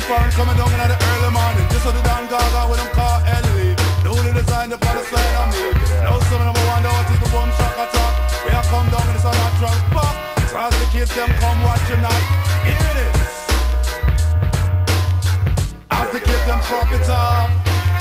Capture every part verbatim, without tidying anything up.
foreign coming down in the early morning. Just so the damn gaga with them car Ellie. The only design the palace side of me. Now some of them wonder what is the bomb Shack A-Tack. We have come down in this unnatural pop. So as the kids them come watch you not. Here it is. As the kids them pop it up.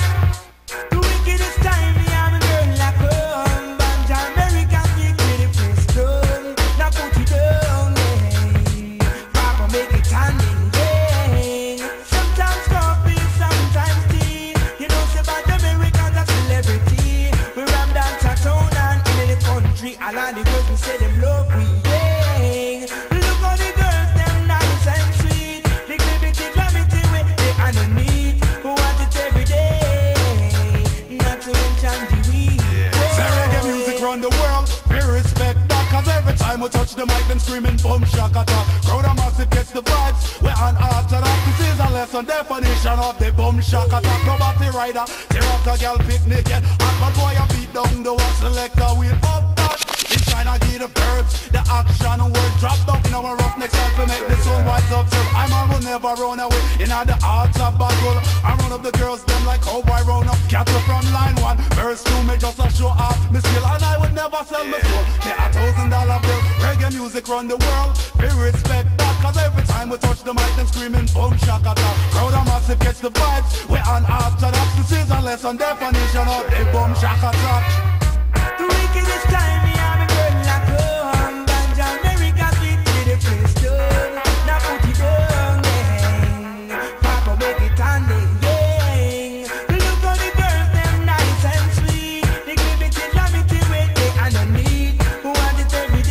The wickedest time me have a girl like her. Born Jamericans make me the place done. Now put it down, yeah. Papa make it standing, yeah. Sometimes coffee, sometimes tea. You know say Born Jamericans a celebrity. We ram dance a town and in the country. And all the girls we say them love we, yeah. Look how the girls them nice and sweet. The gravity, gravity with the underneath. Who want it every day? Not to mention the weed. Say reggae music round the world, we respect that. Cause every time we touch the mic, them screaming boom Shack A-Tack. Crowd a massive gets the vibes, we're on after that. This is a lesson, definition of the boom Shack A-Tack. No battery rider, tear up the girl picnic, yeah. Hot bad boy a beat down the one selector, wheel up that. It's trying to give the birds the action and word drop down in our roughneck style to make the sun wise up. So I'm on will never run away in the heart of battle. I run up the girls them like cowboy round up. Cattle from line one, verse two, me just a show off me skill, and I would never sell my soul. Get a thousand dollar bill, reggae music run the world. We respect that, cause every time we touch the mic, them screaming boom Shack A-Tack. Crowd a massive catch the vibes, we're on after that. This is a lesson, definition of the boom Shack A-Tack. The wickedest time me have a girl like her. Born Jamericans make me the place done. Now put it down, yeah. Papa make it standing, yeah. Look how the girls them nice and sweet. The gravity, gravity with the underneath. Who want it every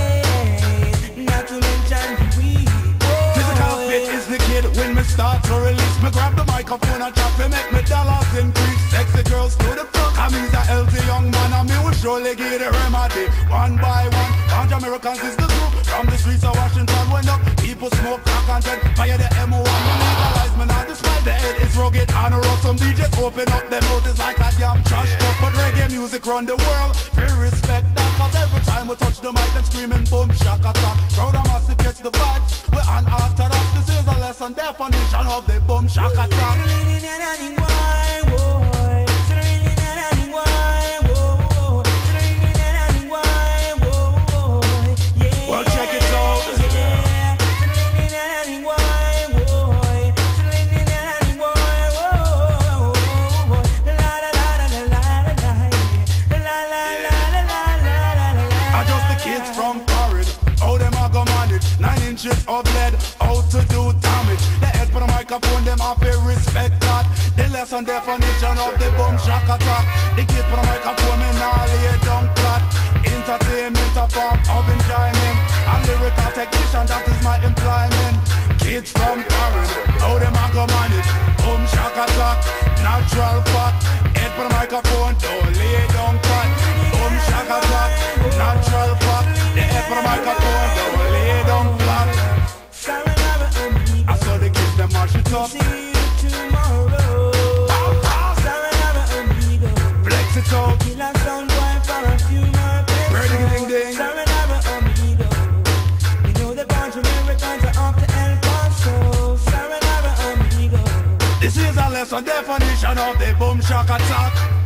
day? Not to mention the weed. Physical fit is the kid when me start to release. Me grab the microphone and chat to make me dollars increase. Sexy girls to the front, I mean the healthy young man, and me will surely give the remedy. One by one, Born Jamericans is the group. From the streets of Washington when up, people smoke crack and then fire the M O one. Me legalize me not despite the head is rugged and rough. Some D Js open up them notice like a damn trash cup. But reggae music run the world, we respect that. Cause every time we touch the mic, them screaming boom Shack A-Tack. Crowd a massive catch the vibes, we're on after that. This is a lesson, definition of the boom Shack A-Tack. Well, check it out. I just the kids from Paris, how them a go manage. Nine inches of lead, how to do damage. The head for the microphone, them have to respect that. The lesson definition of the boom Shack A-Tack. The kids for the microphone, me nah lay down flat. Entertainment a form of enjoyment. A lyrical technician, that is my employment. Kids from Paris, how them a go manage. Boom Shack A-Tack, natural fact. Head for the microphone, don't lay down flat. Boom Shack A-Tack, natural fact. The head for the microphone, don't lay down flat. I saw the kids them mash it up. See you tomorrow. Flex it out. Kill a sound boy for a few more pesos. Ready, ding, ding. Saranara amigo. You know the Born Jamericans are off to El Paso. Saranara amigo. This is a lesson definition of the boom Shack A-Tack.